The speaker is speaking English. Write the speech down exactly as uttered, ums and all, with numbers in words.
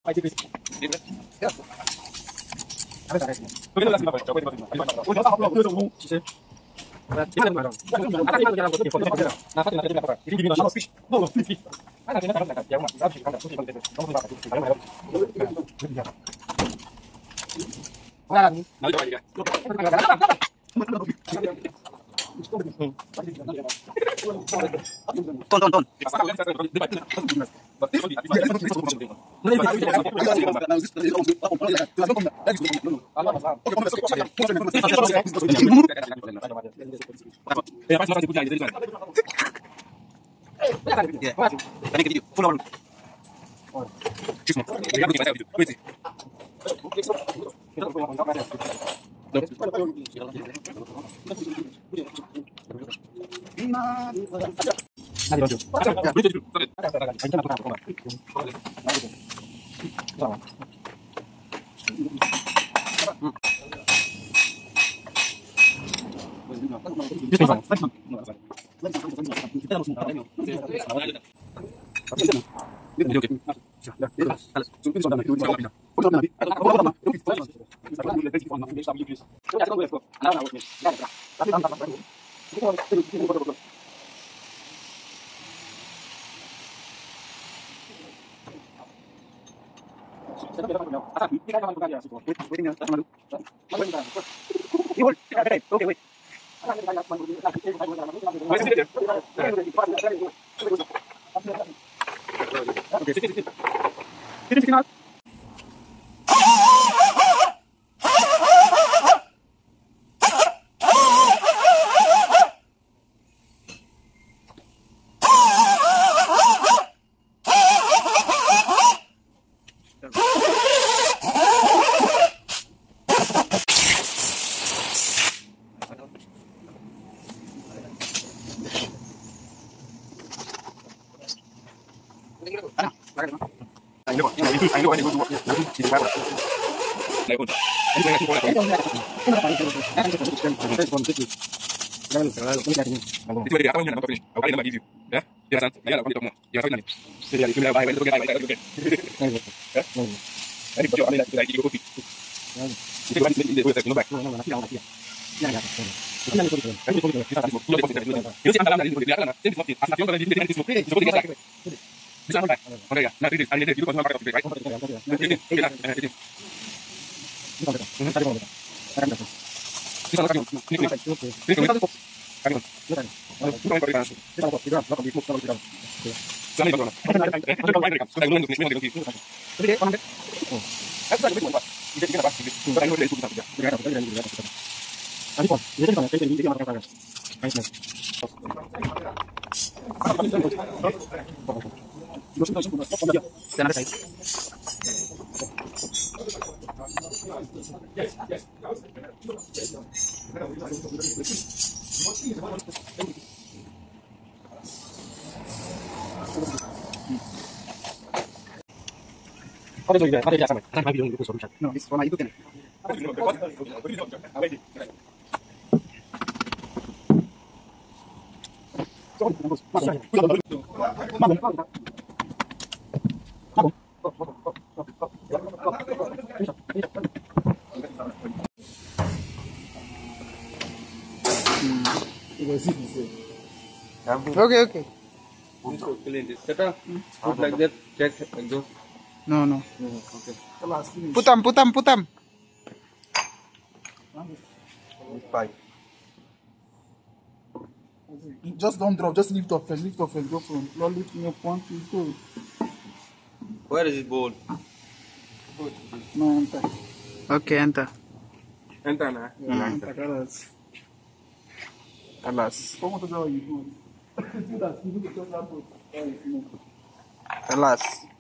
Ton, ton, ton. No, it's for my YouTube channel. Okay, okay. Put like that, check exhaust. No, no. Okay. Putam, putam, putam. Five. Just don't drop, just lift off first, lift off first, go from. Lord, lift me up, one, two, go. Where is it ball? No, enter. Okay, enter. Enter na. Yeah, enter, Carlos. Alas. Come on to know what you do. Do that, you do the third boat. Alas.